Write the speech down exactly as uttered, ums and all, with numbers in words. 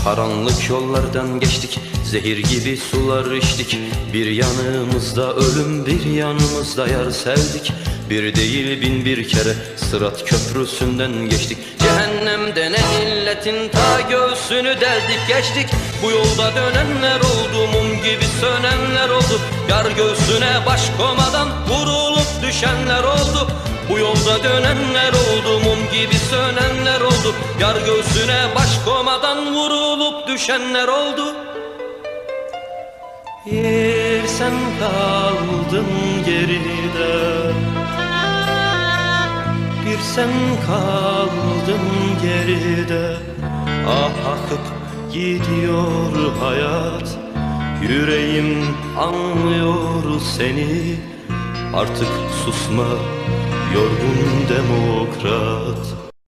Karanlık yollardan geçtik, zehir gibi sular içtik. Bir yanımızda ölüm, bir yanımızda yar sevdik. Bir değil bin bir kere Sırat köprüsünden geçtik. Cehennem denen illetin ta göğsünü deldik geçtik. Bu yolda dönenler oldu, mum gibi sönenler oldu. Yar göğsüne baş komadan vurulup düşenler oldu. Bu yolda dönenler oldu, mum gibi sönenler oldu. Yar göğsüne baş komadan vurulup düşenler oldu. Bir sen kaldın geride, bir sen kaldın geride. Ah akıp gidiyor hayat, yüreğim anlıyor seni. Artık susma yorgun demokrat.